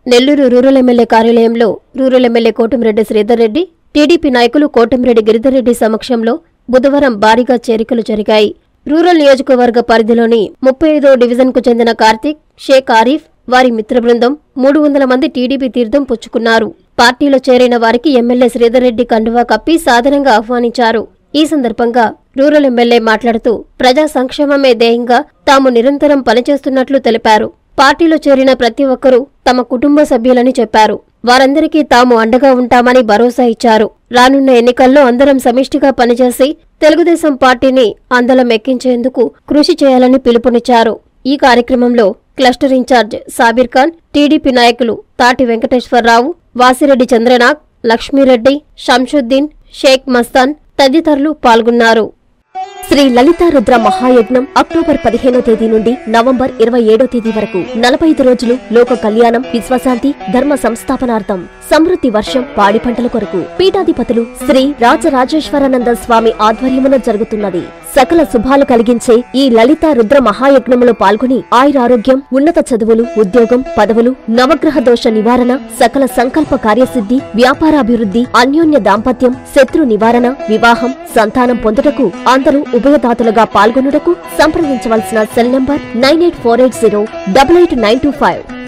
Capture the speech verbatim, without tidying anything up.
Nellore rural MLA కార్యాలయంలో rural MLA Kotamreddy Sridhar Reddy, TDP నాయకులు కోటంరెడ్డి గిరిధర్ రెడ్డి సమక్షంలో బుధవారం భారీగా చేరికలు జరిగాయి. రూరల్ నియోజకవర్గ పరిధిలోని ముప్పై ఐదో డివిజన్కు చెందిన కార్తీక్, షేక్ ఆరిఫ్, వారి మిత్ర బృందం మూడు వందల మంది టీడీపీ తీర్థం పుచ్చుకున్నారు. పార్టీలో చేరిన వారికి ఎమ్మెల్యే శ్రీధర్ రెడ్డి కండువా కప్పి సాదరంగా ఆహ్వానించారు. ఈ సందర్భంగా రూరల్ ఎమ్మెల్యే మాట్లాడుతూ ప్రజా సంక్షేమమే ధ్యేయంగా తాము నిరంతరం పనిచేస్తున్నట్లు తెలిపారు. పార్టీలో చేరిన ప్రతి ఒక్కరూ తమ కుటుంబ సభ్యులని చెప్పారు. వారందరికీ తాము అండగా ఉంటామని భరోసా ఇచ్చారు. రానున్న ఎన్నికల్లో అందరం సమిష్టిగా పనిచేసి తెలుగుదేశం పార్టీని అందలం ఎక్కించేందుకు కృషి చేయాలని పిలుపునిచ్చారు. ఈ కార్యక్రమంలో cluster incharge Sabir Khan, TDP నాయకులు తాటి వెంకటేశ్వరరావు, వాసిరెడ్డి చంద్రనాగ్, లక్ష్మీరెడ్డి, షంషుద్దీన్, షేక్ మస్తాన్ తదితరులు పాల్గొన్నారు. శ్రీ లలితా రుద్ర మహాయజ్ఞం అక్టోబర్ పదిహేనో తేదీ నుండి నవంబర్ ఇరవై ఏడో తేదీ వరకు నలభై ఐదు రోజులు లోక కళ్యాణం, విశ్వశాంతి, ధర్మ సంస్థాపనార్థం, సమృద్ధి వర్షం, పాడి పంటల కొరకు పీఠాధిపతులు శ్రీ రాజరాజేశ్వరానంద స్వామి ఆధ్వర్యమున జరుగుతున్నది. సకల శుభాలు కలిగించే ఈ లలితా రుద్ర మహాయజ్ఞములో పాల్గొని ఆయురారోగ్యం, ఉన్నత చదువులు, ఉద్యోగం, పదవులు, నవగ్రహ దోష నివారణ, సకల సంకల్ప కార్యసిద్ధి, వ్యాపారాభివృద్ధి, అన్యోన్య దాంపత్యం, శత్రు నివారణ, వివాహం, సంతానం పొందుటకు అందరూ ఉభయదాతలుగా పాల్గొనుటకు సంప్రదించవలసిన cell number nine eight four eight zero double eight nine two five.